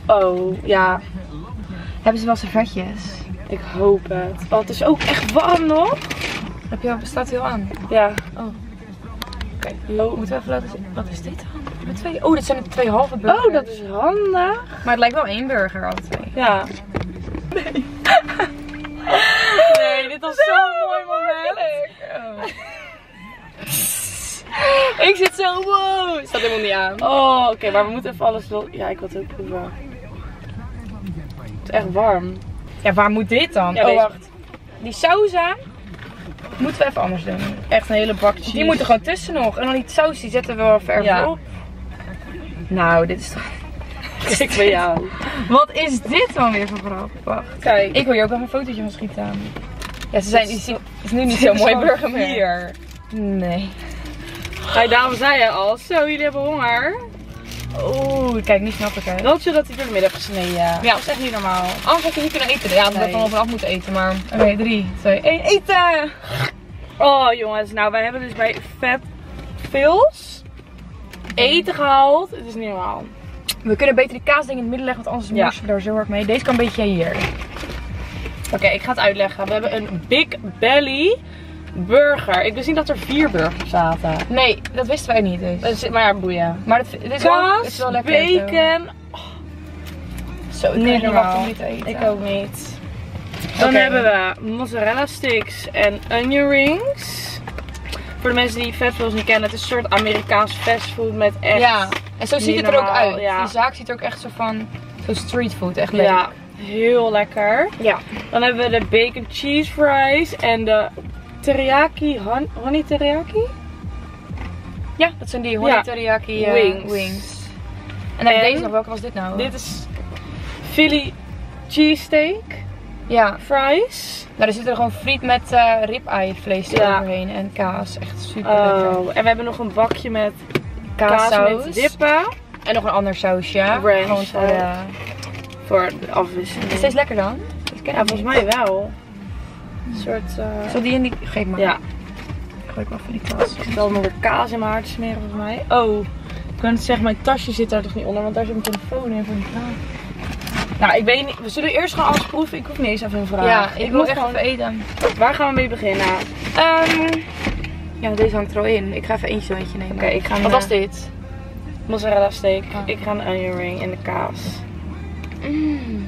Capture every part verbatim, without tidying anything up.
Oh, ja. Hebben ze wel servetjes? Ik hoop het. Oh, het is ook echt warm nog. Heb je al, staat heel aan? Ja. Oh. Oké. Okay. Oh, moeten we even laten zien. Wat is dit dan? Met twee... Oh, dit zijn de twee halve burgers. Oh, dat is handig. Maar het lijkt wel één burger, alle twee. Ja. Nee. Nee, dit was zo'n mooi moment. Oh. Ik zit zo, wow. Het staat helemaal niet aan. Oh, oké, okay, maar we moeten even alles wel. Ja, ik wil het ook proeven. Het is echt warm. Ja, waar moet dit dan? Ja, oh, deze... wacht. Die sauza moeten we even anders doen. Echt een hele bak cheese. Die moeten gewoon tussen nog. En dan die saus, die zetten we wel ver ja. op. Nou, dit is toch... Ik bij jou. Wat is dit dan weer voor grap? Wacht. Kijk. Ik wil hier ook nog een fotootje van schieten. Ja, ze zijn, het is nu niet zo'n mooi burger meer. Hier. Nee. Hey, daarom zei je al, zo jullie hebben honger. Oeh, kijk, nu snap ik het. Dat je dat hij door de middag gesneden. Ja, dat is echt niet normaal. Anders had je niet kunnen eten. Ja, we nee. dan vanaf moeten eten, maar... Oké, okay, drie, twee, één, eten! Oh jongens, nou wij hebben dus bij Fat Phil's eten gehaald. Het is niet normaal. We kunnen beter die kaasding in het midden leggen, want anders ja. morsen we daar zo hard mee. Deze kan een beetje hier. Oké, okay, ik ga het uitleggen. We hebben een Big Belly burger. Ik wist niet dat er vier burgers zaten. Nee, dat wisten wij niet dus. Maar ja, boeien. Maar het, dit is, Kaas, wel, is wel lekker. bacon. Zo, zo ik niet kan normaal. om niet te eten. Ik ook niet. Dan okay. hebben we mozzarella sticks en onion rings. Voor de mensen die Fat Phil's niet kennen, het is een soort Amerikaans fastfood met echt... Ja, en zo ziet het er ook uit. Ja. Die zaak ziet er ook echt zo van, zo street food, echt leuk. Ja, heel lekker. Ja. Dan hebben we de bacon cheese fries en de teriyaki, hon honey teriyaki? Ja, dat zijn die honey ja. teriyaki uh, wings. wings. En dan en deze nog, welke was dit nou? Dit is Philly cheesesteak ja. fries. Nou, er zit er gewoon friet met uh, ribeye vlees ja. overheen en kaas. Echt super oh, lekker. En we hebben nog een bakje met kaassaus. kaas met dippen. En nog een ander sausje. Ranch, gewoon voor de... voor de afwisseling. Is deze lekker dan? Ja, volgens mij wel. Een soort... Uh... Zal die in die... Geef maar. Ja. Gooi ik maar voor die tas. Ik zal nog weer kaas in mijn haar te smeren volgens mij. Oh, ik kan het zeggen, mijn tasje zit daar toch niet onder, want daar zit mijn telefoon in voor die kaas. Nou, ik weet niet. We zullen eerst gewoon alles proeven. Ik hoef niet eens even een vraag. Ja, ik, ik wil echt gewoon... even eten. Waar gaan we mee beginnen? Um, ja, deze hangt er al in. Ik ga even eentje zo eentje nemen. Oké, okay, ik ga een... Wat was dit? Mozzarella steak. Oh. Ik ga een onion ring en de kaas. Mm.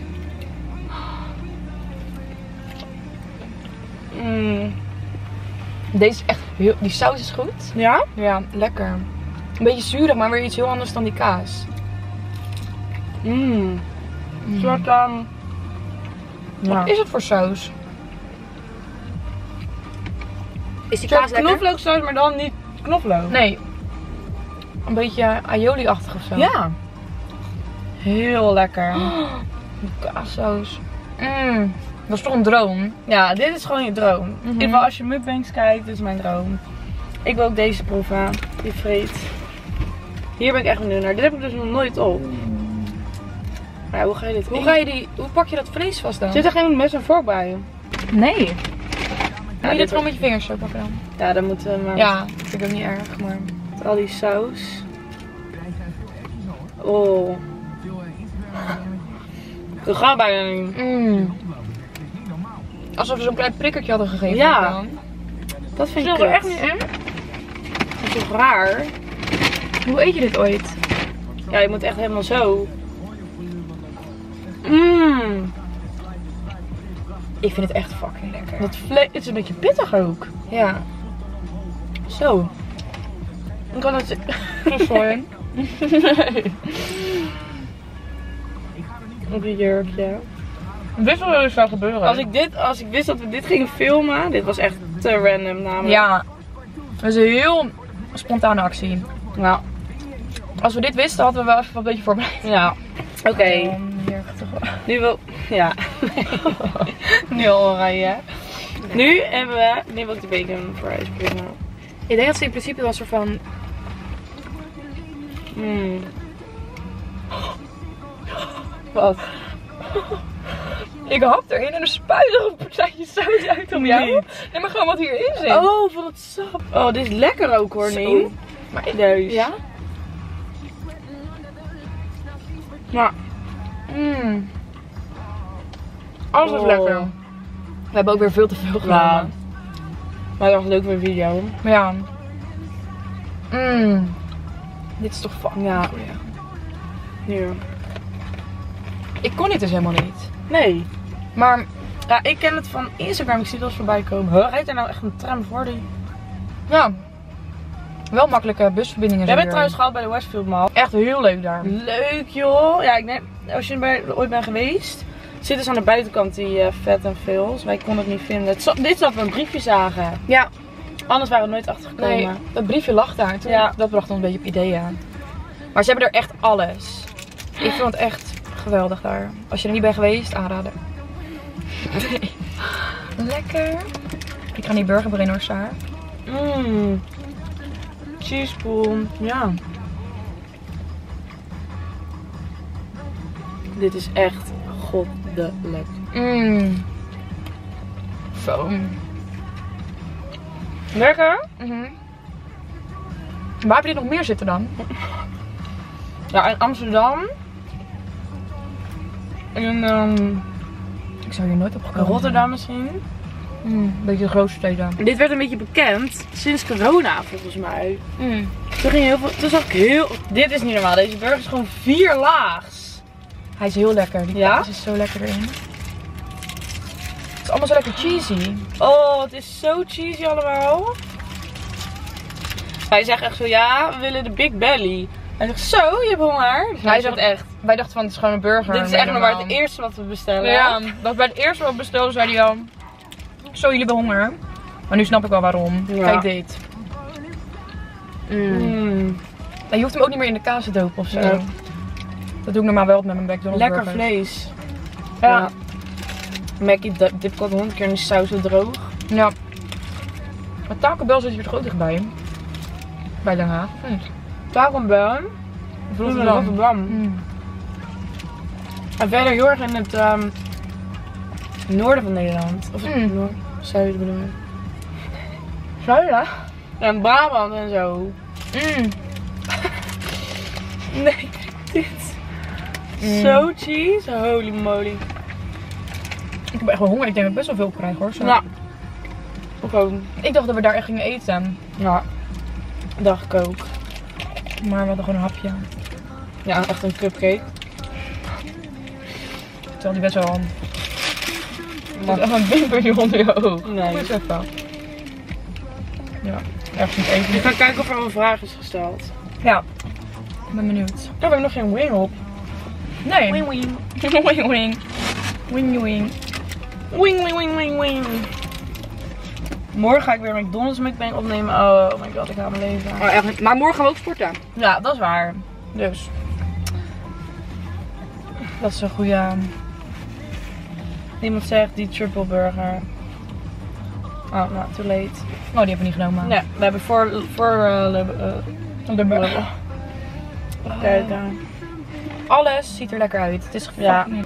Mm. Deze is echt heel... Die saus is goed. Ja? Ja, lekker. Een beetje zuurig, maar weer iets heel anders dan die kaas. Mmm. Een soort um... Ja. Wat is het voor saus? Is die kaas lekker? Knoflooksaus, maar dan niet knoflook. Nee. Een beetje aioli-achtig of zo. Ja. Heel lekker. Oh, die kaassaus. Mm. Dat is toch een droom? Ja, dit is gewoon je droom. Mm-hmm. In ieder geval als je mukbangs kijkt, dit is mijn droom. Ik wil ook deze proeven. Die vreet. Hier ben ik echt benieuwd naar. Dit heb ik dus nog nooit op. Maar ja, hoe ga je dit Hoe in? ga je die... Hoe pak je dat vlees vast dan? Zit er geen mes en vork bij? Nee. Moet Ja, je dit dit gewoon met je vingers zo pakken dan? Ja, dan moeten we maar... Ja, vind ik ook niet erg, maar... Met al die saus. Oh. Dat gaat bijna niet. Mm. Alsof we zo'n klein prikkertje hadden gegeven. Ja. Dan. Dat vind Is ik dat er kut. echt niet in? Dat is toch raar? Hoe eet je dit ooit? Ja, je moet echt helemaal zo. Mmm. Ik vind het echt fucking lekker. Dat vlees is een beetje pittig ook. Ja. Zo. Ik kan het... Sorry. Nee. Op je jurkje. Dit zou wel eens zou gebeuren. Als ik, dit, als ik wist dat we dit gingen filmen, dit was echt te random namelijk. Ja. Dat is een heel spontane actie. Nou, Als we dit wisten, hadden we wel even een beetje voorbereid. ja. Oké. Okay. Um, hier toch wel. Nu wil... Ja. Nu al oranje. Nu hebben we... Nu wil ik de bacon fries proeven. Ik denk dat ze in principe wel een soort van... Mm. Wat? Ik hap erin en er spuit er een partijtje saus uit om jou. Nee, maar gewoon wat hierin zit. Oh, van het sap. Oh, dit is lekker ook hoor, Nien. Maar Neus. ja? Ja. Mm. Alles was Oh. lekker. We hebben ook weer veel te veel genomen. Ja. Maar dat was leuk voor een video. Maar ja. Mm. Dit is toch fucking Ja. goed, ja. Hier. Ik kon dit dus helemaal niet. Nee. Maar Ja, ik ken het van Instagram. Ik zie het wel eens voorbij komen. Huh? Rijdt er nou echt een tram voor die? ja, wel makkelijke busverbindingen. We hebben zijn het trouwens gehad bij de Westfield Mall. echt heel leuk daar. Leuk joh. Ja, ik denk, als je er bij- ooit bent geweest, zitten ze aan de buitenkant die uh, vet en veils. Wij konden het niet vinden. Het zat, dit is dat we een briefje zagen. Ja, Anders waren we er nooit achter gekomen. nee, dat briefje lag daar. Toen, Ja. Dat bracht ons een beetje op ideeën. Maar ze hebben er echt alles. Ik vond het echt geweldig daar. Als je er niet bent geweest, aanraden. Nee. Lekker. Ik ga die burger erin hoor, Saar. Mmm. Cheeseball. Ja. Dit is echt goddelijk. Mmm. Foam. Lekker? Mhm. Waar heb je dit nog meer zitten dan? Ja, in Amsterdam. In um, Ik zou hier nooit op gekomen Rotterdam misschien. zijn. Mm, een beetje de grootste steden. Dit werd een beetje bekend sinds corona volgens mij. Mm. Toen ging heel veel. Toen zag ik heel. Dit is niet normaal. Deze burger is gewoon vier laags. Hij is heel lekker. Die Ja? kaas is zo lekker erin. Het is allemaal zo lekker cheesy. Oh, het is zo cheesy allemaal. Hij zegt echt zo, ja, we willen de Big Belly. Hij zegt, zo, je hebt honger. Dus Hij hij zegt zegt echt. Wij dachten van het is gewoon een burger. Dit is echt nog maar het eerste wat we bestellen. Ja, dat bij het eerste wat we bestelden zei hij al. Zo, jullie hebben honger. Maar nu snap ik wel waarom. Ja. Kijk dit. Mm. En je hoeft hem ook niet meer in de kaas te dopen of zo. Nee. Dat doe ik normaal wel met mijn McDonald's Lekker burgers. vlees. Ja. Ja. Mackie dip- dipt al honderd keer in de saus zo droog. Ja. Maar Taco Bell zit hier toch ook dichtbij? Bij Den Haag, of niet? Taco Bell. Rotterdam. Rotterdam. Mm. En verder heel erg in het um, noorden van Nederland. Of het Mm. noord, zuiden bedoel ik. Zuiden? Ja, in Brabant en zo. Mm. Nee, dit. Mm. Zo cheese. Holy moly. Ik heb echt wel honger. Ik denk dat ik best wel veel krijg hoor. Zo. Nou, ook ook. Ik dacht dat we daar echt gingen eten. Ja, dacht ik ook. Maar we hadden gewoon een hapje. Ja, echt een cupcake. Terwijl die best wel... Er Maar, zit echt een wimpertje onder je oog. Nee. Kom eens even. Ja, ergens niet eten. ik ga kijken of er al een vraag is gesteld. Ja. Ik ben benieuwd. Oh, we hebben nog geen wing op. Nee. Wing wing. wing wing. Wing wing. Wing wing wing wing wing. Morgen ga ik weer McDonald's McBang opnemen. Oh my god, ik haal mijn leven. Oh, echt. Maar morgen gaan we ook sporten. Ja, dat is waar. Dus. Dat is een goede... Iemand zegt die triple burger. Oh, nou, too late. Oh, die hebben we niet genomen. Nee, we hebben voor... voor uh, le- uh, De burger. even kijken. Alles ziet er lekker uit. Het is Ja. fucking...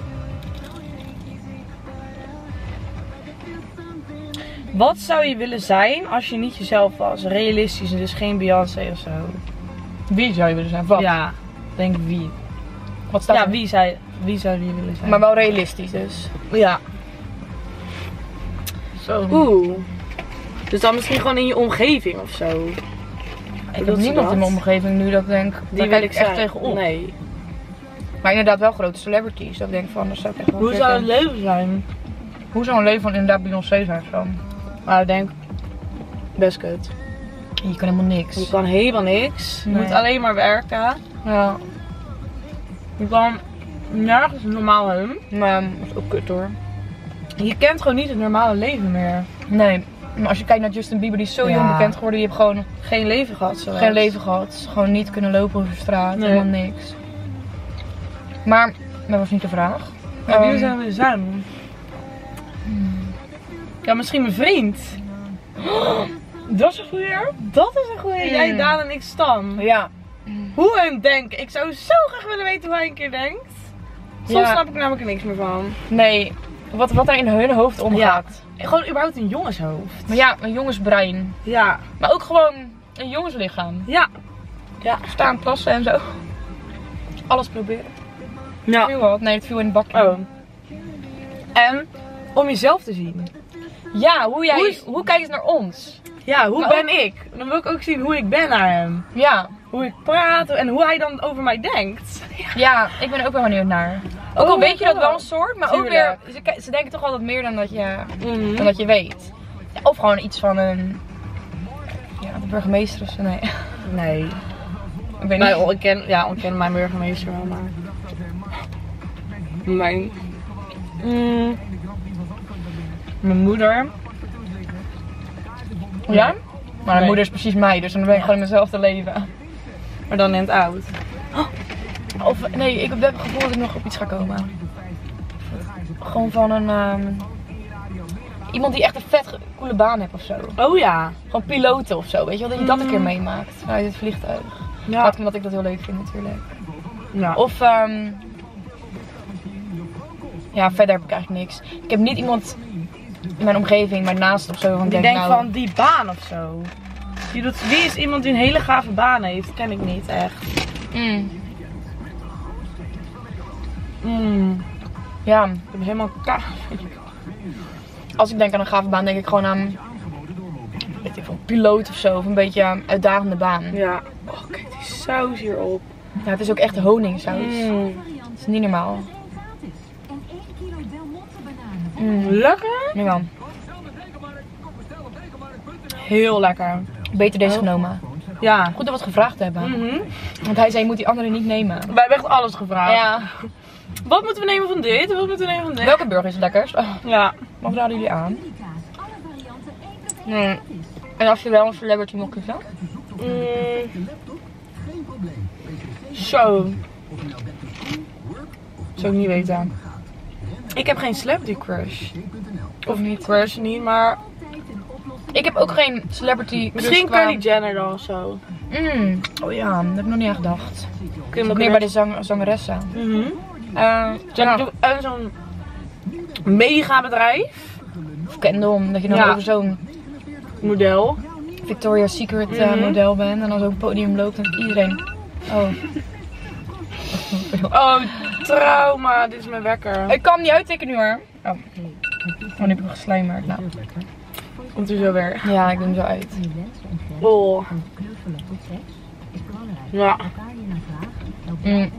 Wat zou je willen zijn als je niet jezelf was? Realistisch en dus geen Beyoncé of zo. Wie zou je willen zijn? Wat? Ja, denk wie. Wat staat Ja, er? wie, zou, wie zou je willen zijn? Maar wel realistisch dus. Ja. Zo. Oeh. Dus dan misschien gewoon in je omgeving of zo. Ik heb Bedoelt ze niemand dat? in mijn omgeving nu dat ik denk, Die daar wil kijk ik ik echt zijn. tegenop. Nee. Maar inderdaad wel grote celebrities. Dat ik denk van, dat zou ik echt wel Hoe zou het willen. leven zijn? Hoe zou een leven van inderdaad Beyoncé zijn zo? Nou, ik denk best kut. Je kan helemaal niks. Je kan helemaal niks. Je Nee. moet alleen maar werken. Ja, Je kan nergens normaal heen. maar dat is ook kut hoor. Je kent gewoon niet het normale leven meer. Nee, maar als je kijkt naar Justin Bieber, die is zo Ja. jong bekend geworden. Die heeft gewoon Geen leven gehad zo. geen leven gehad. Gewoon niet kunnen lopen over straat, Nee. helemaal niks. Maar, dat was niet de vraag. Maar wie Ehm, zijn we zijn? Ja, misschien mijn vriend. Dat is een goeie. Dat is een goeie. Mm. Jij, Daan en ik Stan. Ja. Hoe hij denkt. Ik zou zo graag willen weten hoe hij een keer denkt. Soms Ja. snap ik namelijk er niks meer van. Nee, wat, wat er in hun hoofd omgaat. Gewoon überhaupt een jongenshoofd. Maar ja, een jongensbrein. Ja. Maar ook gewoon een jongenslichaam. Ja. Ja. Staan, plassen en zo. Alles proberen. Ja. Viel wat? Nee, het viel in het bakje. Oh. En om jezelf te zien. Ja, hoe jij, Hoe hoe, is- kijk je naar ons? Ja, hoe Maar ben ook- ik? Dan wil ik ook zien hoe ik ben naar hem. Ja. Hoe ik praat en hoe hij dan over mij denkt. Ja, ik ben er ook wel benieuwd naar. Ook Oh al my weet je dat God. wel een soort, maar ook Tuurlijk. weer, ze, ki- ze denken toch altijd meer dan dat je, Mhm. dan dat je weet. Of gewoon iets van een, ja, de burgemeester of zo, nee. Nee. Ik weet Nee, niet. oh, ik ken, ja, ik ken mijn burgemeester wel, maar... Mijn... Mm, mijn moeder. Ja? Maar mijn Nee. moeder is precies mij, dus dan ben ik gewoon in mezelf te leven. Maar dan in het oud. Of, nee, ik heb het gevoel dat ik nog op iets ga komen. Gewoon van een, ehm, iemand die echt een vet ge- coole baan heeft of zo. Oh ja. Gewoon piloten of zo, weet je wel, dat je dat een keer Mm. meemaakt vanuit het vliegtuig. Ja. Wat omdat ik dat heel leuk vind natuurlijk. ja. Of, ehm ja, verder heb ik eigenlijk niks. Ik heb niet iemand in mijn omgeving, mijn naast of zo, van ik denk, denk nou, van die baan of zo. Die doet, wie is iemand die een hele gave baan heeft? Ken ik niet echt. mm, Mm. ja, Ik heb helemaal ka. als ik denk aan een gave baan, denk ik gewoon aan, weet ik veel, piloot of zo, of een beetje een uitdagende baan. Ja, Ja. Oh, kijk die saus hierop. het is ook echt honingsaus. Mm. Het is niet normaal. Mm, Lekker. jawel. Heel lekker. Beter deze genomen. Ja. Goed dat we het gevraagd hebben. Mhm. Want hij zei, je moet die andere niet nemen. Wij hebben echt alles gevraagd. Ja. Wat moeten we nemen van dit? Wat moeten we nemen van dit? Welke burger is het lekkerst? Oh, Ja. wat raden jullie aan? Nee. En als je wel een celebrity mocht kiezen? Mm. Zo. Zou ik niet weten. Ik heb geen celebrity crush. Of niet? Crush niet, maar Ik heb ook geen celebrity. misschien dus qua- Kylie Jenner dan of zo. Mm. Oh ja, daar heb ik nog niet aan gedacht. Ik Kim zit meer bij de zang zangeressen. Mhm. Uh, Zeg, doe- En zo'n mega bedrijf. Of Kendall, dat je dan Ja. over zo'n Model. Victoria's Secret eh, Mhm. model bent en dan zo'n podium loopt en iedereen. Oh. Oh, trauma. Dit is mijn wekker. Ik kan hem niet uittikken nu hoor. Oh. Oh, nu heb ik hem geslijmerd. Nou. Komt u zo weer. Ja, ik doe hem zo uit. Oh. Ja. Mm.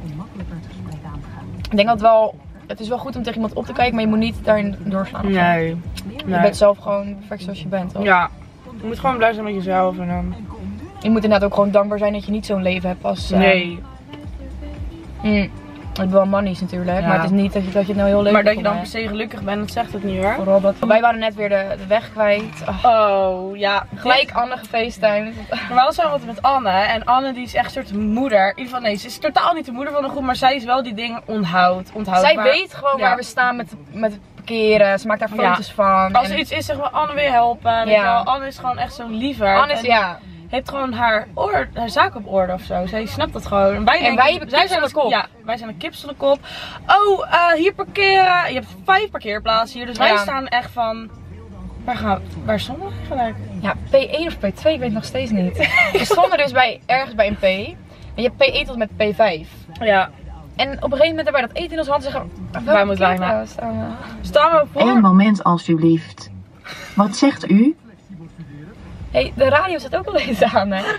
Ik denk dat wel. Het is wel goed om tegen iemand op te kijken, maar je moet niet daarin doorslaan. of zo. Nee. Je nee. bent zelf gewoon perfect zoals je bent. Toch? Ja. Je moet gewoon blij zijn met jezelf en dan... Je moet inderdaad ook gewoon dankbaar zijn dat je niet zo'n leven hebt als. eh, Nee. Mm. Het is wel money's natuurlijk, Ja. maar het is niet dat je, dat je het nou heel leuk Maar dat je vindt dan per voor se gelukkig bent, dat zegt het niet hoor. mij. Vooral dat. Wij waren net weer de, de weg kwijt. Ach, Oh, ja. gelijk Anne gefacetimed. Normaal zijn we altijd met Anne. En Anne die is echt een soort moeder. In ieder geval, nee, ze is totaal niet de moeder van de groep. Maar zij is wel die dingen onthoudt. onthoudt Zij maar weet gewoon ja. waar we staan met, met het parkeren. Ze maakt daar Ja. foto's van. Als En er iets is, zeg maar, Anne wil je helpen. Weet Ja. je wel. Anne is gewoon echt zo'n liever. Anne is, En ja. heeft gewoon haar, oor, haar zaak op orde of zo. Zij snapt dat gewoon. En wij, En denken- wij hebben zij kips zijn aan de als- kop. Ja, wij zijn een kips aan de kop. Oh, eh, hier parkeren. Je hebt vijf parkeerplaatsen hier. Dus wij Ja. staan echt van... Waar, gaan, waar stonden we eigenlijk? Ja, P één of P twee, ik weet het nog steeds niet. We stonden dus bij, ergens bij een P. En je hebt P één tot met P vijf. Ja. En op een gegeven moment hebben wij dat eten in onze hand zeggen. Waar moeten wij nou? staan? Staan we voor? Eén moment alsjeblieft. Wat zegt u? Hé, hey, de radio zit ook al eens aan, hè?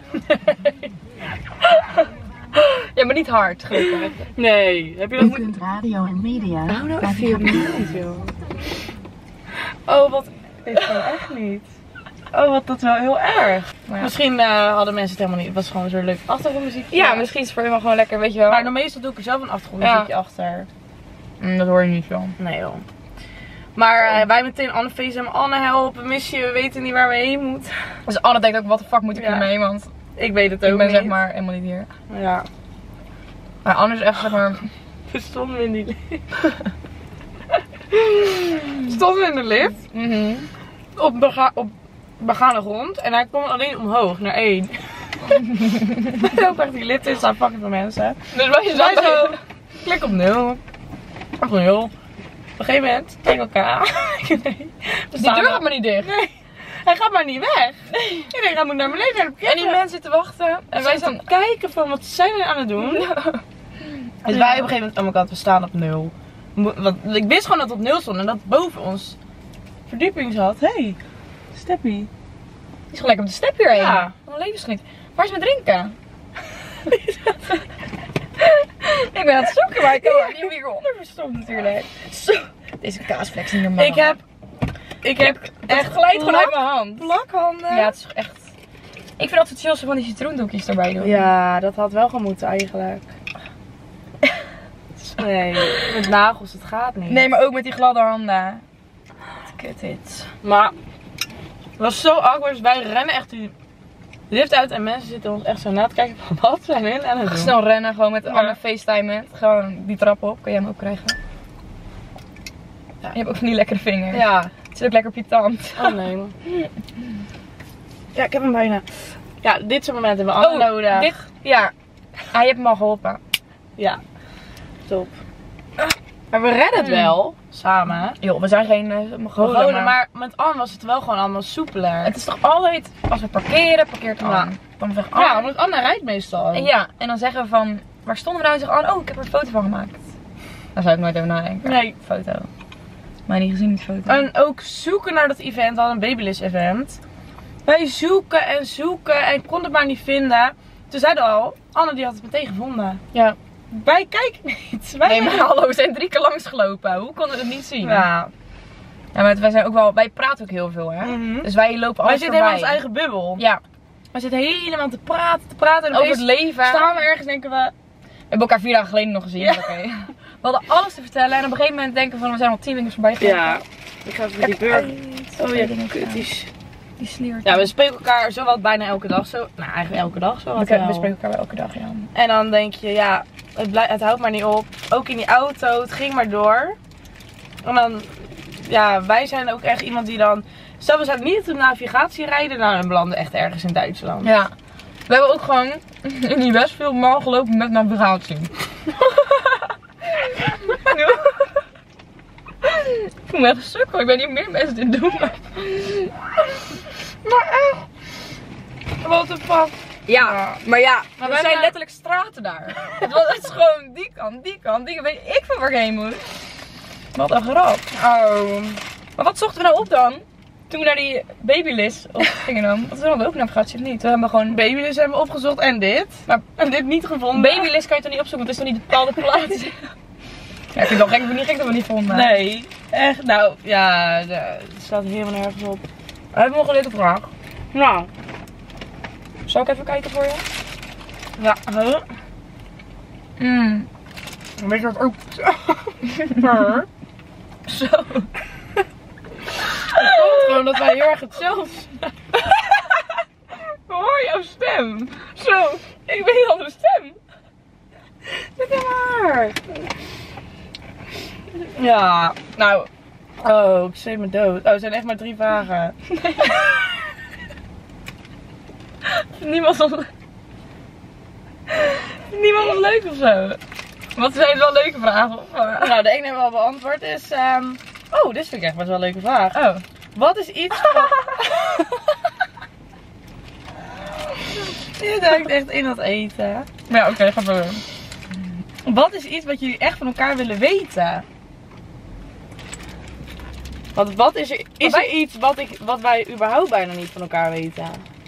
Ja, maar niet hard, gelukkig. Nee. Heb je U dat kunt radio en media. Oh, nou, naar ik zie het niet, joh. Oh, wat... Ik gewoon echt niet. Oh, wat dat wel heel erg. Maar ja. Misschien eh, hadden mensen het helemaal niet. Het was gewoon zo leuk achtergrondmuziek. Ja, misschien is het voor je wel gewoon lekker, weet je wel. Maar dan meestal doe ik er zelf een achtergrondmuziekje achter. Mm, dat hoor je niet zo. Nee joh. Maar eh, wij meteen Anne FaceTime, Anne helpen, mis je, we weten niet waar we heen moeten. Dus Anne denkt ook, wat de fuck moet ik Ja. hiermee? Want Ik weet het ook ik ben niet. zeg maar helemaal niet hier. Ja. Maar Anne is echt zeg maar... We stonden in die lift. We stonden in de lift. Mhm. Op, bega op begane grond. En hij kwam alleen omhoog, naar één. Ik hoop echt die lift in, staan fucking veel mensen. Dus wij Dus zijn wij zo... zo, klik op nul. Op nul. Op een gegeven moment tegen elkaar aan. Nee, we Die staan deur er- gaat maar niet dicht. Nee, hij gaat maar niet weg. Nee. Ik denk, hij moet naar beneden. En die mensen zitten wachten. En En wij wij staan... staan kijken van, wat zijn we aan het doen? Dus wij op een gegeven moment aan elkaar, we staan op nul. Mo- Want ik wist gewoon dat het op nul stond en dat boven ons verdieping zat. Hé, hey, Steppie. Die is gelijk op de step hierheen. Ja. Wat een levensgeniet. Waar is mijn drinken? Ik ben aan het zoeken, maar ik heb die heb hieronder verstopt natuurlijk. Zo. Deze kaasvlek is niet normaal. Ik heb, ik heb echt Het glijdt gewoon plak- uit mijn hand. plakhanden. Ja, het is echt... Ik vind altijd chill als ze van die citroendoekjes erbij doen. Ja, dat had wel gemoeten eigenlijk. Nee, met nagels, het gaat niet. Nee, maar ook met die gladde handen. Wat kut dit. Maar het was zo awkward. Dus wij rennen echt die lift uit en mensen zitten ons echt zo na te kijken van wat zijn we aan het doen. Snel rennen, gewoon met Ja. alle FaceTime. Gewoon die trap op. Kan jij hem ook krijgen? Ja. Je hebt ook van die lekkere vingers. Ja. Het zit ook lekker op je tand. Oh nee. man. Ja, ik heb hem bijna. Ja, dit soort momenten hebben we allemaal nodig. dit, ja. Hij heeft me al geholpen. Ja, top. Maar we redden het Mm. wel, samen. Joh, we zijn geen uh, Mongolen, Gewoon, maar... maar met Anne was het wel gewoon allemaal soepeler. Het is toch altijd, als we parkeren, parkeert Anne. Ja. Dan zegt Ja, Anne. want Anne rijdt meestal. En ja, en dan zeggen we van, waar stonden we nou? En zeggen Anne, oh, ik heb er een foto van gemaakt. Daar zou ik nooit over nadenken. Nee. Foto. Maar niet gezien, die foto. En ook zoeken naar dat event, we hadden een Babyliss event. Wij zoeken en zoeken en konden het maar niet vinden. Toen zeiden we al, Anne die had het meteen gevonden. Ja. Wij kijken niet. Wij Nee, maar hallo, we zijn drie keer langs gelopen. Hoe konden we het niet zien? Ja. Ja, maar wij zijn ook wel, wij praten ook heel veel, hè. Mhm. Dus wij lopen Wij alles zitten helemaal in voorbij. ons eigen bubbel. Ja, Wij zitten helemaal te praten, te praten. En over het opeens leven. staan we ergens en denken we... We hebben elkaar vier dagen geleden nog gezien, Ja. oké. We hadden alles te vertellen en op een gegeven moment denken we van, we zijn al tien winkels voorbij gegaan. Ja. Ik ga even die burger. Oh ja, kut, die is- Die sliert. Ja, we spreken elkaar zo wat bijna elke dag. Zo, nou, eigenlijk elke dag zo we, wat we wel. spreken elkaar wel elke dag, ja. En dan denk je, ja, het, blij- het houdt maar niet op. Ook in die auto, het ging maar door. En dan, ja, wij zijn ook echt iemand die dan... Stel, we zouden niet op de navigatie rijden, nou, dan belanden we echt ergens in Duitsland. Ja. We hebben ook gewoon in die Westfield Mall gelopen met navigatie. Ik voel me echt sukkel. Ik weet niet hoe meer mensen dit doen. Maar, Maar echt, what the fuck. ja, maar ja, Maar er wij zijn waren- letterlijk straten daar. Het, was, het is gewoon die kant, die kant, die weet ik van waar ik heen moet. Wat een grap. Oh. Maar wat zochten we nou op dan? Toen we naar die Babyliss op gingen dan. Want toen hadden we ook navigatie of niet? We hebben gewoon... Babyliss hebben we opgezocht en dit. Maar en dit niet gevonden. Babyliss kan je toch niet opzoeken, want het is toch niet een bepaalde plaats? Ja, ik vind het wel gek, ik vind het niet gek dat we het niet vonden. Nee, echt. Nou, ja, de- het staat helemaal nergens op. We hebben nog een leuke vraag. Nou, Zal ik even kijken voor je? ja, huh? Mm. Weet je wat ook... Zo. Het komt gewoon dat wij heel erg hetzelfde zijn. Hoor jouw stem? Zo. Ik weet al de stem. Dit is maar. Ja, nou. Oh, ik zweet me dood. Oh, het zijn echt maar drie vragen. Niemand was... Niemand was leuk of zo. Wat zijn het wel leuke vragen? Of, uh... Nou, de ene hebben we al beantwoord is... ehm, Oh, dit vind ik echt best wel een leuke vraag. Oh. Wat is iets wat... Je duikt echt in dat eten. Ja, oké, okay, ga verder. Wat is iets wat jullie echt van elkaar willen weten? Want wat is er, is er iets wat, ik, wat wij überhaupt bijna niet van elkaar weten?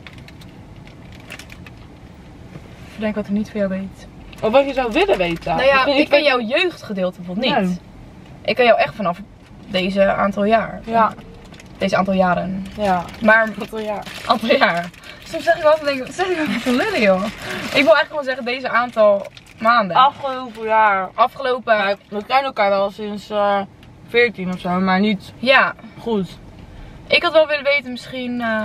Ik denk wat ik niet van jou weet. Of wat je zou willen weten? Nou ja, Misschien ik iets ken wat- jouw jeugdgedeelte bijvoorbeeld niet. Nee. Ik ken jou echt vanaf deze aantal jaar. Ja, Deze aantal jaren. ja. Maar Wat een jaar. aantal jaar. Soms zeg ik wel eens, denk ik, wat zeg ik nou voor lullen, joh? Ik wil eigenlijk gewoon zeggen deze aantal maanden. Afgelopen jaar. Afgelopen. Maar we kennen elkaar wel sinds eh veertien of zo, maar niet Ja. goed. Ik had wel willen weten misschien... eh,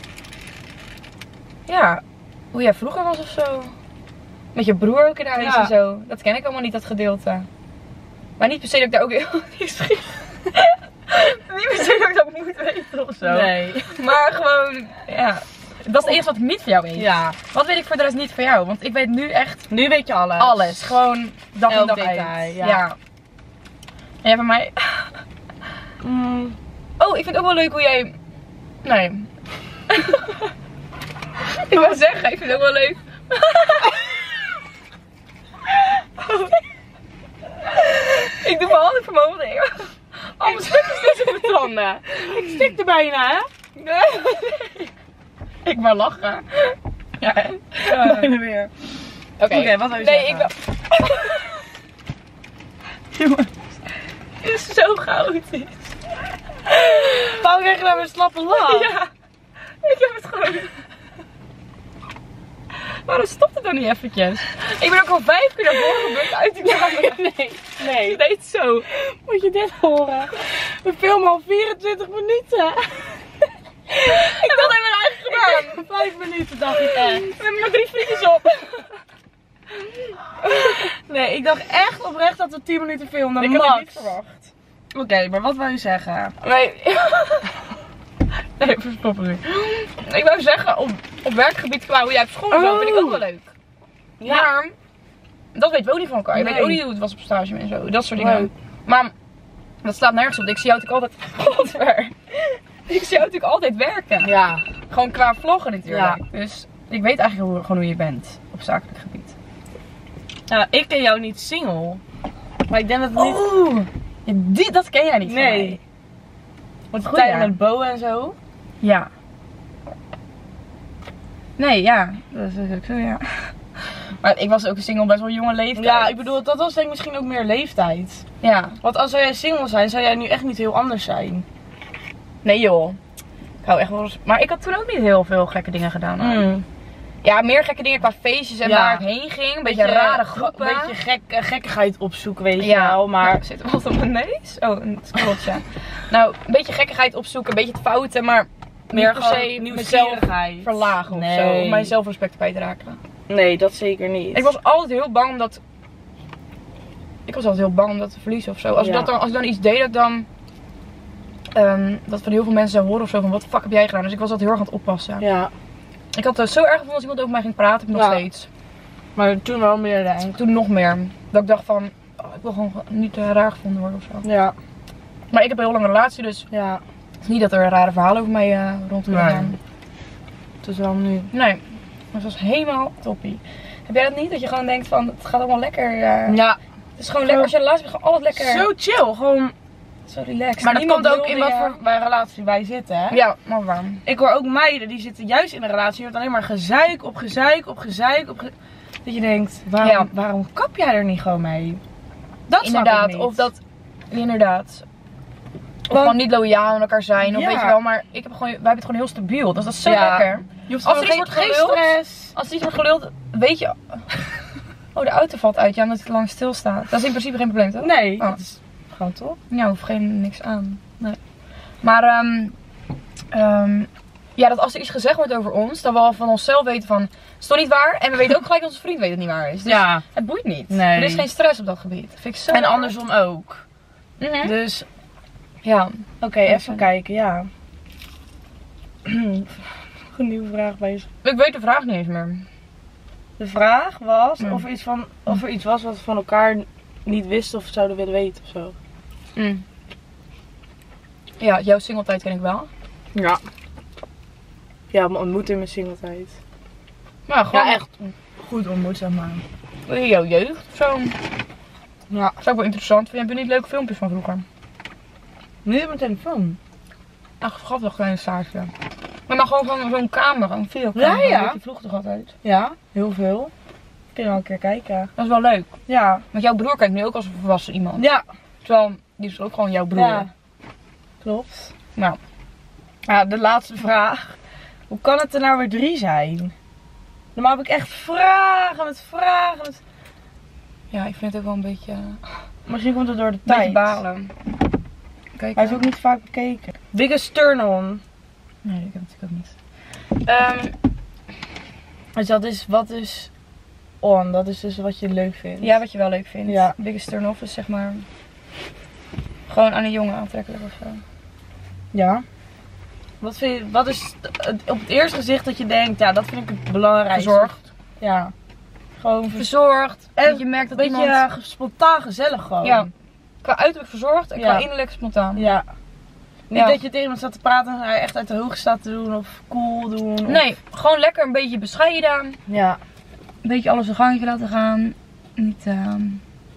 ja, hoe jij vroeger was of zo. Met je broer ook in huis Ja. en zo. Dat ken ik allemaal niet, dat gedeelte. Maar niet per se dat ik daar ook heel nieuwsgierig... Niet per se dat ik dat moet weten of zo. Nee. Maar gewoon, ja. Dat is het enige wat ik niet van jou weet. Ja. Wat weet ik voor de rest niet van jou? Want ik weet nu echt Nu weet je alles. alles. Gewoon dag in Elk dag detail, uit. ja. En jij van mij... Mm. Oh, ik vind het ook wel leuk hoe jij... Nee. Ik wou zeggen, ik vind het ook wel leuk... Ik doe mijn handen voor mijn ogen. Allemaal stukjes tussen mijn tanden. Ik stik er bijna, hè? Nee. Ik maar lachen. Ja, hè? Uh, bijna weer. Oké, Oké, wat wil je nee, zeggen? ik wil... Jongens, Het is zo chaotisch. waarom krijg je nou weer een slappe lach? Ja, ik heb het gewoon... Waarom stopt het dan niet eventjes? Ik ben ook al vijf keer naar voren gebeurd uit die camera. Nee, nee. Je deed zo. Moet je dit horen? We filmen al vierentwintig minuten. Ik had even mijn eigen gedaan. Vijf minuten dacht ik echt. We hebben maar drie frietjes op. Nee, ik dacht echt oprecht dat we tien minuten filmden. Ik had Max. het niet verwacht. Oké, maar wat wil je zeggen? Nee. Nee, verstoppen nu. Ik wou zeggen, op, op werkgebied qua hoe jij hebt school en zo, Oh. vind ik ook wel leuk. Ja. Maar, dat weten we ook niet van elkaar. Je Nee. weet ook niet hoe het was op stage en zo. Dat soort dingen. Leuk. Maar, dat slaat nergens op. Ik zie jou natuurlijk altijd... Godver. Ik zie jou natuurlijk altijd werken. Ja. Gewoon qua vloggen natuurlijk. Ja. Dus ik weet eigenlijk hoe, gewoon hoe je bent op zakelijk gebied. Ja, ik ken jou niet single. Maar ik denk dat het niet... Oeh, ja, die, dat ken jij niet van mij. Nee. Want Goeie. tijden met Bo en zo. Ja. Nee, ja. Dat is ook zo, ja. Maar ik was ook single best wel jonge leeftijd. Ja, ik bedoel, dat was denk ik misschien ook meer leeftijd. Ja. Want als zou jij single zijn, zou jij nu echt niet heel anders zijn. Nee joh. Ik hou echt wel eens... Maar ik had toen ook niet heel veel gekke dingen gedaan. hoor. Mm. Ja, meer gekke dingen qua feestjes en Ja. waar ik heen ging. Een beetje, rare groepen. Een beetje gek, eh, gekkigheid opzoeken, weet je Ja, wel. Maar maar zit er wat op mijn neus? Oh, een klootje. Nou, een beetje gekkigheid opzoeken, een beetje het fouten, maar meer per se mezelf nieuwsgierigheid. verlagen of Nee. zo. Om mijn zelfrespect kwijt te raken. Nee, dat zeker niet. Ik was altijd heel bang om dat... Ik was altijd heel bang om dat te verliezen of zo. Als, Ja. ik, dat dan, als ik dan iets deed, dat ik dan... ehm, dat van heel veel mensen zou horen of zo van, wat de fuck heb jij gedaan? Dus ik was altijd heel erg aan het oppassen. Ja, Ik had het zo erg gevonden als iemand over mij ging praten, nog Ja. steeds. maar toen wel meer denk ik. Toen nog meer. Dat ik dacht van, oh, ik wil gewoon niet uh, raar gevonden worden of zo. Ja, Maar ik heb een heel lange relatie, dus ja. het is niet dat er rare verhalen over mij uh, rond kunnen Nee. gaan. Het is wel nu. Nee, dat was helemaal toppie. Heb jij dat niet? Dat je gewoon denkt van, het gaat allemaal lekker. uh, Ja, Het is gewoon lekker, als je een relatie hebt, gewoon altijd lekker. zo chill. Gewoon. Zo relaxed. Maar dat Niemand komt ook wil in wat dingen- voor bij relatie wij zitten, hè? Ja, maar waarom? Ik hoor ook meiden die zitten juist in een relatie met alleen maar gezeik op gezeik op gezeik op ge... Dat je denkt, waarom, Ja. waarom kap jij er niet gewoon mee? Dat snap Inderdaad, ik niet. of dat, inderdaad. Of Want- gewoon niet loyaal aan elkaar zijn, of Ja. weet je wel, maar ik heb gewoon, wij hebben het gewoon heel stabiel, dus dat is zo Ja. lekker. Je hoeft Als gewoon er geen, iets wordt geen geluld- stress. Als er iets wordt geluld, weet je... Oh, de auto valt uit, ja, omdat het lang stilstaat. Dat is in principe geen probleem, toch? Nee, Oh. dat is gewoon top. Ja, hoeft geen niks aan. Nee. Maar, ehm ehm, ja, dat als er iets gezegd wordt over ons, dan we al van onszelf weten van, het is toch niet waar? En we weten ook gelijk dat onze vriend weet dat het niet waar is. Dus Ja. het boeit niet. Nee. Er is geen stress op dat gebied. Dat vind ik zo En lekker. andersom ook. Mhm. Dus, Ja. oké, Ja, even fijn. kijken, ja. Een nieuwe vraag bezig. Ik weet de vraag niet eens meer. De vraag was Mm. of, er iets van, of er iets was wat we van elkaar niet wisten of zouden willen weten of zo. Mm. Ja, jouw singletijd ken ik wel. Ja. Ja, me ontmoeten in mijn singletijd. Maar gewoon Ja, echt goed ontmoet, zeg maar. jouw jeugd of zo. Ja. Dat is ook wel interessant. Heb je niet leuke filmpjes van vroeger? Niet op mijn telefoon. Ach, gaf toch geen staartje. Maar dan gewoon van zo'n camera, een videocamera. Ja, ja. Dat je vloog toch altijd? Ja, heel veel. Kun je wel een keer kijken. Dat is wel leuk. Ja. Want jouw broer kijkt nu ook als een volwassen iemand. Ja. Terwijl, die is ook gewoon jouw broer. Ja. Klopt. Nou, Ja, de laatste vraag. Hoe kan het er nou weer drie zijn? Normaal heb ik echt vragen met vragen met... ja, ik vind het ook wel een beetje, een Misschien komt het door de beetje tijd. balen. Kijk, Hij is ook niet vaak bekeken. Biggest turn-on. Nee, ik heb het natuurlijk ook niet. Ehm, Dus dat is, wat is on? Dat is dus wat je leuk vindt. ja, wat je wel leuk vindt. Ja. Biggest turn-off is zeg maar gewoon aan een jongen aantrekkelijk of zo. Ja. Wat, vind je, wat is het- op het eerste gezicht dat je denkt, ja, dat vind ik het belangrijkste. Verzorgd. Ja. Gewoon vers- Verzorgd. En dat je merkt een dat beetje iemand... eh, spontaan gezellig gewoon. Ja. Qua uiterlijk verzorgd en Ja. qua innerlijk spontaan. Ja. Niet Ja. dat je tegen iemand staat te praten en hij echt uit de hoogte staat te doen of cool doen. Of... Nee, gewoon lekker een beetje bescheiden. Ja. Een beetje alles een gangetje laten gaan. Niet, ehm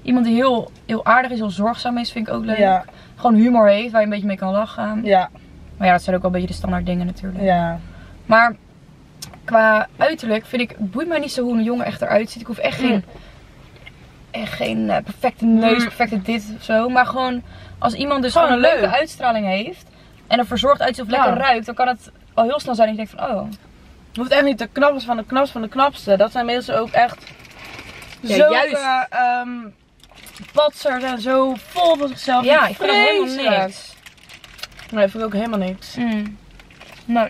Iemand die heel, heel aardig is, heel zorgzaam is, vind ik ook leuk. Ja. Gewoon humor heeft, waar je een beetje mee kan lachen. Ja. Maar ja, dat zijn ook wel een beetje de standaard dingen natuurlijk. Ja. Maar qua uiterlijk vind ik, het boeit mij niet zo hoe een jongen echt eruit ziet. Ik hoef echt geen, echt geen uh, perfecte neus, Mm. perfecte dit of zo. Maar gewoon als iemand dus Gewoon gewoon een leuk. leuke uitstraling heeft. En er verzorgd uitziet of Ja. lekker ruikt. Dan kan het al heel snel zijn dat je denkt van, oh. Het hoeft echt niet de knapste van de knapste van de knapste. Dat zijn meestal ook echt Ja, zulke juist. ehm, patsers en zo vol van zichzelf. Ja, ik vind dat helemaal Vreselijk. niks. Nee, dat vind ik ook helemaal niks. Mm. Nou.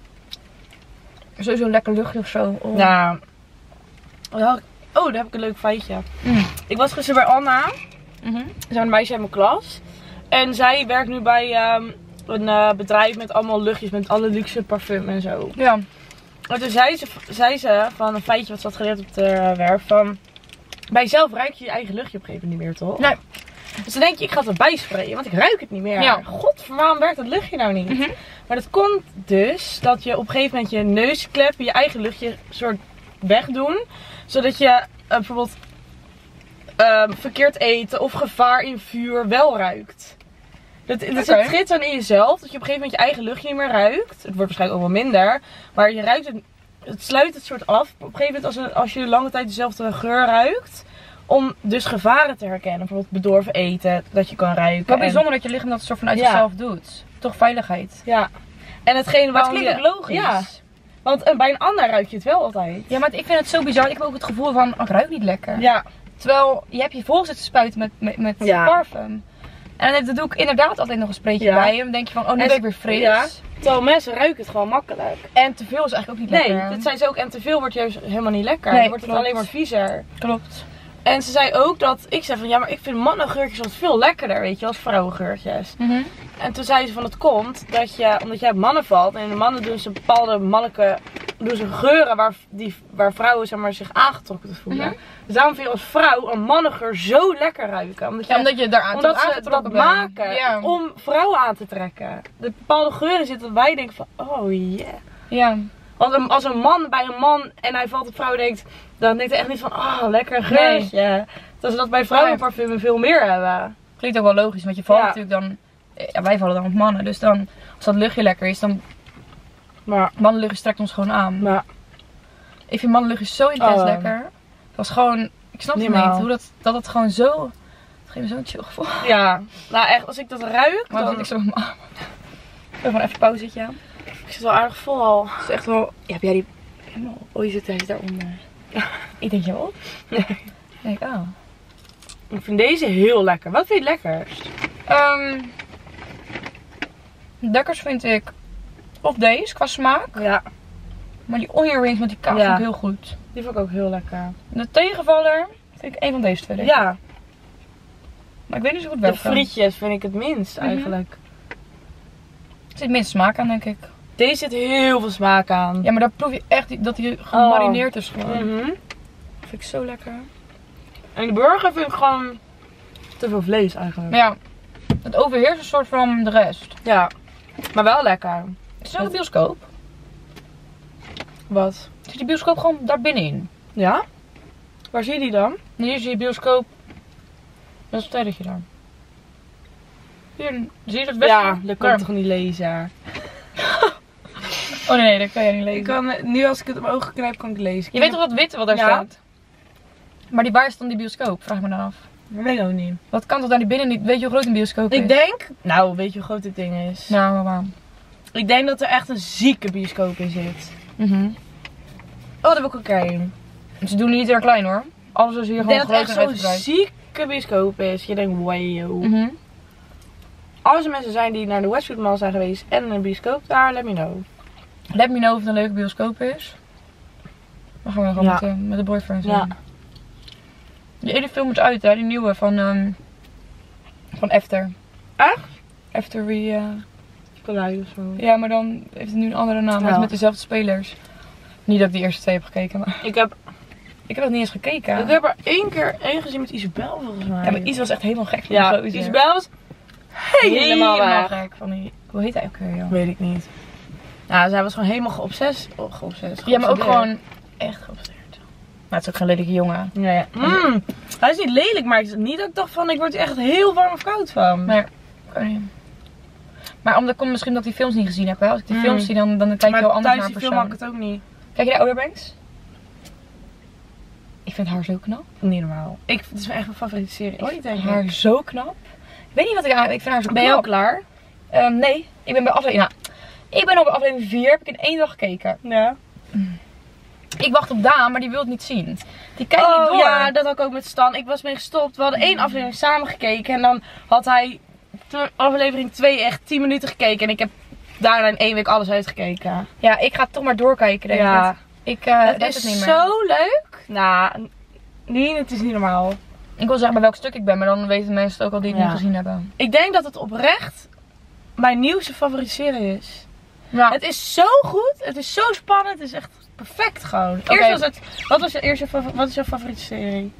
Sowieso lekker luchtig of zo. Oh. Ja. Wat had ik- Oh, daar heb ik een leuk feitje. Mm. Ik was gisteren bij Anna. Mhm. Zij een meisje uit mijn klas. En zij werkt nu bij ehm, een eh, bedrijf met allemaal luchtjes, met alle luxe parfum en zo. Ja. En toen zei ze, zei ze van een feitje wat ze had geleerd op de werf van... Bij jezelf ruik je je eigen luchtje op een gegeven moment niet meer, toch? Nee. Dus dan denk je, ik ga het erbij sprayen, want ik ruik het niet meer. Ja. God, waarom werkt dat luchtje nou niet? Mhm. Maar dat komt dus dat je op een gegeven moment je neusklep, je eigen luchtje soort wegdoen. Zodat je uh, bijvoorbeeld uh, verkeerd eten of gevaar in vuur wel ruikt. Dat, dus Oké. het zit dan in jezelf dat je op een gegeven moment je eigen luchtje niet meer ruikt. Het wordt waarschijnlijk ook wel minder. Maar je ruikt het, het sluit het soort af. Op een gegeven moment als, een, als je lange tijd dezelfde geur ruikt. Om dus gevaren te herkennen. Bijvoorbeeld bedorven eten, dat je kan ruiken. Wat En- bijzonder dat je lichaam dat soort van uit Ja. zichzelf doet. Toch veiligheid. Ja. En hetgene Maar het waarom klinkt je- ook logisch. Ja. Want eh, bij een ander ruik je het wel altijd. Ja, maar ik vind het zo bizar. Ik heb ook het gevoel van, oh, ik ruik niet lekker. Ja. Terwijl, je hebt je vol zitten spuiten met, met, met Ja. parfum. En dan doe ik inderdaad altijd nog een spreetje Ja. bij. En dan denk je van, oh, nu En ben ik weer fris. ja. Terwijl mensen ruiken het gewoon makkelijk. En te veel is eigenlijk ook niet Nee, lekker. dat zei ze ook. En te veel wordt juist helemaal niet lekker. Nee, Dan wordt het klopt. alleen maar viezer. Klopt. En ze zei ook dat, ik zei van ja, maar ik vind mannengeurtjes altijd veel lekkerder, weet je, als vrouwengeurtjes. Mhm. En toen zei ze van het komt dat je, omdat jij op mannen valt en de mannen doen ze bepaalde mannelijke, doen ze geuren waar, die, waar vrouwen zeg maar, zich aangetrokken te voelen. Mhm. Dus daarom vind je als vrouw een mannengeur zo lekker ruiken. Omdat, Ja, omdat je daaraan omdat toch ze aangetrokken dat bent. maken Ja. om vrouwen aan te trekken. De bepaalde geuren zitten wij denken van, oh yeah. Ja. Want een- als een man bij een man en hij valt op vrouw denkt, dan denkt hij echt niet van, ah, oh, lekker geurtje. Dat ze dat bij vrouwenparfumen veel meer hebben. Klinkt ook wel logisch, want je valt Ja. natuurlijk dan... Ja, wij vallen dan op mannen. Dus dan, als dat luchtje lekker is, dan... Maar, Mannenluchtje strekt ons gewoon aan. maar, Ik vind mannenluchtje zo intens Oh. lekker. Dat was gewoon... Ik snap het Niet normaal. niet. Hoe dat, dat het gewoon zo... Dat geeft me zo'n chill gevoel. ja, nou echt, als ik dat ruik, Maar dan dan... zit ik zo met mijn arm. Gewoon even pauzetje aan. Ik zit wel aardig vol al. Het is echt wel... Ja, heb jij die... Helemaal... Oh, je zit, hij zit daaronder. Ik denk je wel op? Nee. Nee, ik oh. Ik vind deze heel lekker. Wat vind je het lekkerst? Ehm lekkers vind ik... Of deze, qua smaak. Ja, Maar die onion rings met die kaas Ja. vind ik heel goed. die vond ik ook heel lekker. De tegenvaller vind ik een van deze twee. denk ik. Ja, Maar ik weet niet zo goed de welke. frietjes vind ik het minst Mhm. eigenlijk. Er zit minst smaak aan, denk ik. Deze zit heel veel smaak aan. Ja, maar daar proef je echt die- dat hij gemarineerd is gewoon. Mhm. Vind ik zo lekker. En de burger vind ik gewoon te veel vlees eigenlijk. Maar ja, het overheerst een soort van de rest. Ja, maar wel lekker. Is er ook een bioscoop? Wat? Zit die bioscoop gewoon daar binnenin? Ja? Waar zie je die dan? En hier zie je bioscoop. Dat is een sterretje daar. Hier, zie je dat best? Ja, dat kan Daar. ik toch niet lezen. Oh nee, dat kan jij niet lezen. Ik kan, nu als ik het op mijn ogen knijp, kan ik lezen. Je weet toch dat witte wat daar Ja. staat? Maar die, waar is dan die bioscoop? Vraag me dan af. Dat weet ik ook niet. Wat kan toch daar niet binnen niet? Weet je hoe groot een bioscoop is? Ik denk, nou weet je hoe groot dit ding is? Nou, maar waarom? Ik denk dat er echt een zieke bioscoop in zit. Mhm. Oh, daar wil ik ook een. Ze doen niet heel klein hoor. Alles is hier Ik gewoon denk dat het groot echt en zo'n uitgebreid. zieke bioscoop is. Je denkt, wow. Mhm. Als er mensen zijn die naar de Westwood Mall zijn geweest en een bioscoop daar, let me know. Let me know of het een leuke bioscoop is. Dan gaan we gewoon Ja. met, de, met de boyfriend Ja. zijn. Die ene film is uit hè, die nieuwe van, ehm van After. Echt? After we... eh, Geluid of zo. ja, maar dan heeft het nu een andere naam. Het is Ja. met dezelfde spelers. Niet dat ik de eerste twee heb gekeken, maar Ik heb, ik heb het niet eens gekeken. ik heb er één keer één gezien met Isabel volgens mij. Ja, maar Is was echt helemaal gek van Ja, die gozer. Isabel was helemaal weg. gek van die... Hoe heet hij ook weer, joh? Weet ik niet. Nou, zij was gewoon helemaal geobsessed. Oh, geobsessed. Ja, maar ook geobsedeerd. gewoon echt geobsedeerd. Maar het is ook geen lelijke jongen. Ja, ja. Mm, hij is niet lelijk, maar het is niet dat ik dacht van ik word er echt heel warm of koud van. Maar, maar omdat ik misschien dat ik die films niet gezien heb. Hè? Als ik die Mm. films zie, dan, dan kijk je maar heel anders naar tijdens een die film persoon. mag ik het ook niet. Kijk je naar Outer Banks? Ik vind haar zo knap. Niet normaal. Ik, het is echt mijn favoriete serie ooit, denk ik. Haar zo knap. Ik weet niet wat ik aan. Ik vind haar zo Ben je al knap. klaar? Um, nee, ik ben bij aflevering. Nou, ik ben op aflevering vier. Heb ik in één dag gekeken. Ja. Ik wacht op Daan, maar die wil het niet zien. Die kijkt niet Oh door. ja, dat had ik ook met Stan. Ik was mee gestopt. We hadden één aflevering samen gekeken. En dan had hij te- aflevering twee echt tien minuten gekeken. En ik heb daarna in één week alles uitgekeken. Ja, ik ga toch maar doorkijken, denk Ja. ik. Ik uh, Het weet is het niet meer. zo leuk. Nou, nee, het is niet normaal. Ik wil zeggen bij welk stuk ik ben, maar dan weten mensen het ook al die het Ja. niet gezien hebben. Ik denk dat het oprecht mijn nieuwste favoriete serie is. Ja. Het is zo goed. Het is zo spannend. Het is echt perfect gewoon. Oké. Eerst was het, wat was je eerste favor- wat is jouw favoriete serie?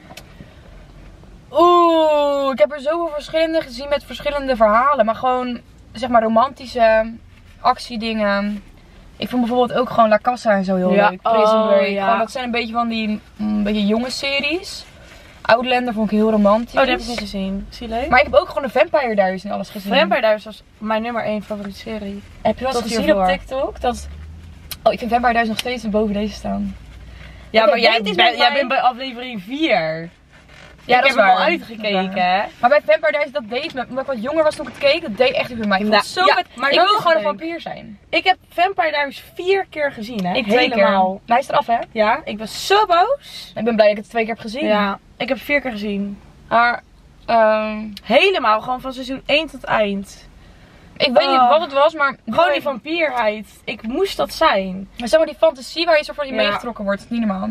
Oeh, ik heb er zoveel verschillende gezien met verschillende verhalen. Maar gewoon, zeg maar, romantische actiedingen. Ik vond bijvoorbeeld ook gewoon La Casa en zo heel Ja, leuk. Prison oh, Break. ja. Gewoon, dat zijn een beetje van die mm, een beetje jonge series. Outlander vond ik heel romantisch. Oh, die heb ik niet gezien. Is die leuk? Maar ik heb ook gewoon de Vampire Diaries en alles gezien. Vampire Diaries was mijn nummer één favoriete serie. Heb je wel eens Tot gezien hiervoor. op TikTok? Dat... Oh, ik vind Vampire Diaries nog steeds boven deze staan. Ja, Oké, maar jij, dit is ben- met jij mij- bent bij aflevering vier. Ja, ik dat heb is hem al waar. uitgekeken, Dat is waar. hè? Maar bij Vampire Diaries, dat deed me, omdat ik wat jonger was toen ik het keek, dat deed echt iets bij mij. Ik vond het Nou, zo ja, vet. maar Ik dat wilde is gewoon een het ding. vampier zijn. Ik heb Vampire Diaries vier keer gezien, hè? Ik twee keer. Helemaal. Maar hij is eraf, hè? Ja, ik was zo boos. Ik ben blij dat ik het twee keer heb gezien. Ja, ik heb vier keer gezien. Maar, ehm Helemaal, gewoon van seizoen één tot eind. ik weet niet Oh. wat het was, maar Gewoon die vampierheid. Ik moest dat zijn. Maar zeg maar die fantasie waar je zo voor je Ja. meegetrokken wordt, dat is niet normaal.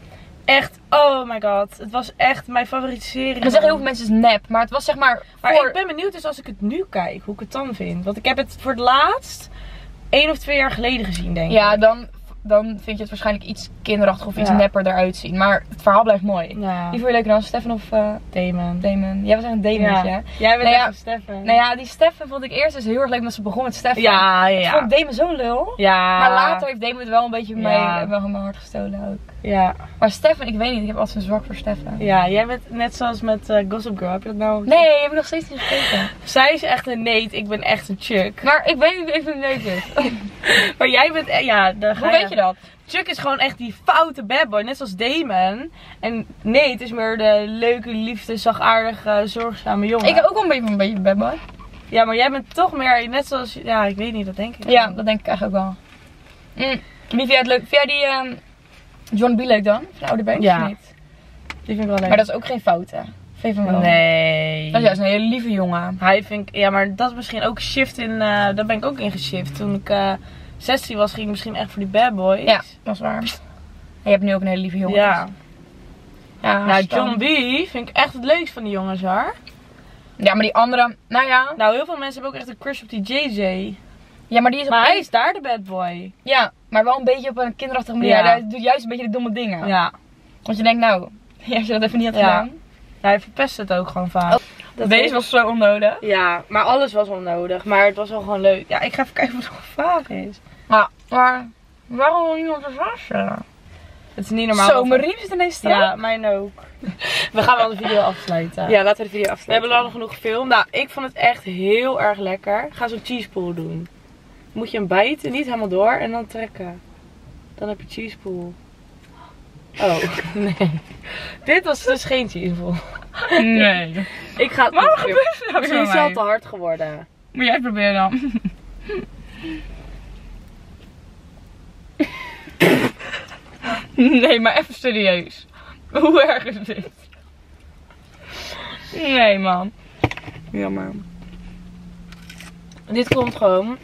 Echt, oh my god. Het was echt mijn favoriete serie. Dan zeggen heel veel mensen het is nep, maar het was zeg maar Maar voor... ik ben benieuwd dus als ik het nu kijk, hoe ik het dan vind. Want ik heb het voor het laatst één of twee jaar geleden gezien, denk ik. Ja, dan, dan vind je het waarschijnlijk iets kinderachtig of iets Ja. nepper eruit zien. Maar het verhaal blijft mooi. Ja. Wie vond je leuker dan, Stefan of uh, Damon. Damon? Jij was echt een Damonetje, hè? Ja. Jij bent Nou ja, echt een Stefan. Nou ja, die Stefan vond ik eerst dus heel erg leuk omdat ze begon met Stefan. Ja, ja, Ik ja. vond Damon zo'n lul. Ja. Maar later heeft Damon het wel een beetje bij Ja. mij wel in mijn hart gestolen ook. Ja. Maar Stefan, ik weet niet, ik heb altijd een zwak voor Stefan. Ja, jij bent net zoals met eh, Gossip Girl. Heb je dat nou? Nee, heb ik nog steeds niet gekeken. Zij is echt een Nate, ik ben echt een Chuck. Maar ik weet niet even wie het leuk is. Maar jij bent, eh, ja, daar ga Hoe weet je dat? Chuck is gewoon echt die foute bad boy, net zoals Damon. En Nate is meer de leuke, liefde, zachtaardige, zorgzame jongen. Ik heb ook wel een beetje een beetje bad boy. Ja, maar jij bent toch meer, net zoals, ja, ik weet niet, dat denk ik. Ja, dat denk ik eigenlijk ook wel. Mm. Wie vind jij het leuk? Vind jij die ehm, John B leuk dan? Van Oude Banks? Ja. Of niet? Die vind ik wel leuk. Maar dat is ook geen fout, hè? Vind je van wel? Nee. Dat is juist een hele lieve jongen. Hij vind ik, ja, maar dat is misschien ook shift in, eh daar ben ik ook in geshift. Toen ik eh zestien was, ging ik misschien echt voor die bad boys. Ja, dat is waar. En je hebt nu ook een hele lieve jongen. Ja. Ja, Nou, Stan. John B vind ik echt het leukst van die jongens, hoor. Ja, maar die andere, nou ja. Nou, heel veel mensen hebben ook echt een crush op die J J. Ja, maar die is op Maar hij een- is daar de bad boy. Ja, maar wel een beetje op een kinderachtige manier. Ja. Hij doet juist een beetje de domme dingen. Ja. Want je denkt, nou, als je dat even niet had Ja. gedaan. Hij verpest het ook gewoon vaak. Oh, Dat Deze weet- was zo onnodig. Ja, maar alles was onnodig. Maar het was wel gewoon leuk. Ja, ik ga even kijken wat de vraag is. Maar, maar waarom wil niemand een vraag stellen? Het is niet normaal. Zo, wat- mijn riem zit ineens strak. Ja, mijn ook. We gaan wel de video afsluiten. Ja, laten we de video We afsluiten. hebben al genoeg gefilmd. Nou, ik vond het echt heel erg lekker. Ga zo'n cheesepool doen. Moet je hem bijten, niet helemaal door en dan trekken. Dan heb je cheesepool. Oh, nee. Dit was dus geen cheesepool. Nee. Ik ga het Waarom nog een keer- gebeurt er nou Het weer is met zelf mij? te hard geworden. Moet jij het proberen dan? Nee, maar even serieus. Hoe erg is dit? Nee, man. Jammer. Dit komt gewoon.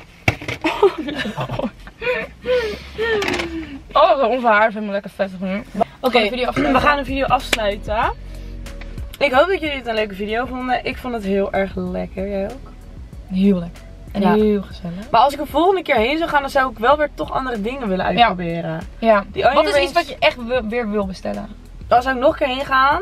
Oh, onze haar zijn lekker vettig nu. Oké, de video afsluiten? we gaan de video afsluiten. Ik hoop dat jullie het een leuke video vonden. Ik vond het heel erg lekker. Jij ook? Heel lekker. En Ja. heel gezellig. Maar als ik er volgende keer heen zou gaan, dan zou ik wel weer toch andere dingen willen uitproberen. Ja. Die Wat onion is rings- iets wat je echt wil- weer wil bestellen? Als ik nog een keer heen gaan,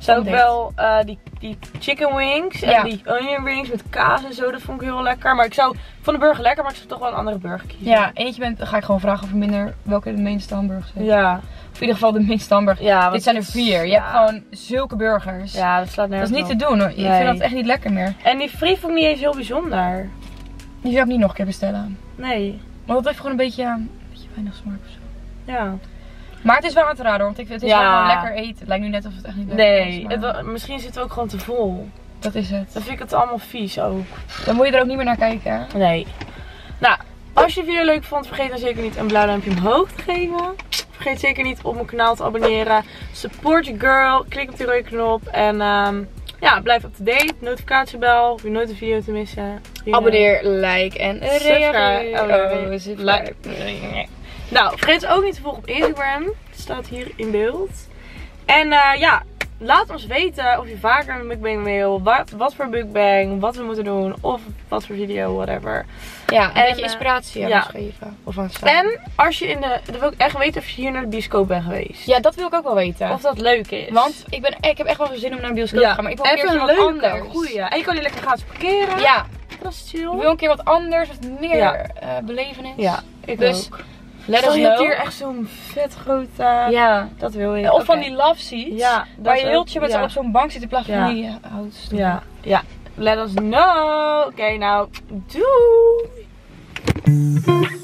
Zou ook Dicht. wel uh, die, die chicken wings en Ja. die onion rings met kaas en zo, dat vond ik heel lekker. Maar ik zou van de burger lekker, maar ik zou toch wel een andere burger kiezen. Ja, eentje bent, dan ga ik gewoon vragen of er minder welke de minste hamburgers zijn. Ja. Of in ieder geval de minste hamburgers. Ja, want Dit zijn er het- vier. Je ja. hebt gewoon zulke burgers. Ja, dat slaat Dat nergens is niet te op. doen hoor. Ik Nee. vind dat echt niet lekker meer. En die friet vond ik niet eens heel bijzonder. Die zou ik niet nog een keer bestellen. Nee. Want dat heeft gewoon een beetje, een beetje weinig smaak of zo. Ja. Maar het is wel aan te raden, want ik vind het is Ja. wel gewoon lekker eten. Het lijkt nu net of het echt niet lekker Nee, is. het, Maar wa- misschien zitten we ook gewoon te vol. dat is het. Dan vind ik het allemaal vies ook. Dan moet je er ook niet meer naar kijken. Hè? Nee. Nou, als je de video leuk vond, vergeet dan zeker niet een blauw duimpje omhoog te geven. Vergeet zeker niet op mijn kanaal te abonneren. Support your girl. Klik op die rode knop. En um, ja, blijf up to date. Notificatiebel. Om je nooit een video te missen. Prima. Abonneer, like en Subscribe. reageer. Oh, ja, Oh, subscribe. Nou, vergeet ook niet te volgen op Instagram. Het staat hier in beeld. En uh, ja, laat ons weten of je vaker een mukbang wil. Wat, wat voor mukbang, wat we moeten doen. Of wat voor video, whatever. Ja, een En, beetje uh, inspiratie aan ja. ons geven. Of aan het staan. En als je in de... Dan wil ik echt weten of je hier naar de bioscoop bent geweest. Ja, dat wil ik ook wel weten. Of dat leuk is. Want ik, ben, ik heb echt wel zin om naar een bioscoop te gaan. Maar ik wil een even keer een wat leuke, anders. goeie. En je kan die lekker gratis parkeren. Ja, Dat is chill. ik wil een keer wat anders. Wat meer Ja. uh, belevenis. Ja, ik Dus ook. let Stel, us je hebt know. hier echt zo'n vet grote... Ja. Dat wil je. Of van Oké. die love seats. Ja, dat waar is je heel ook- chill met z'n ja. allen op zo'n bank zit in plaats van Ja. die uh, houtstoelen. Ja, ja. Let us know. Oké, nou, doei!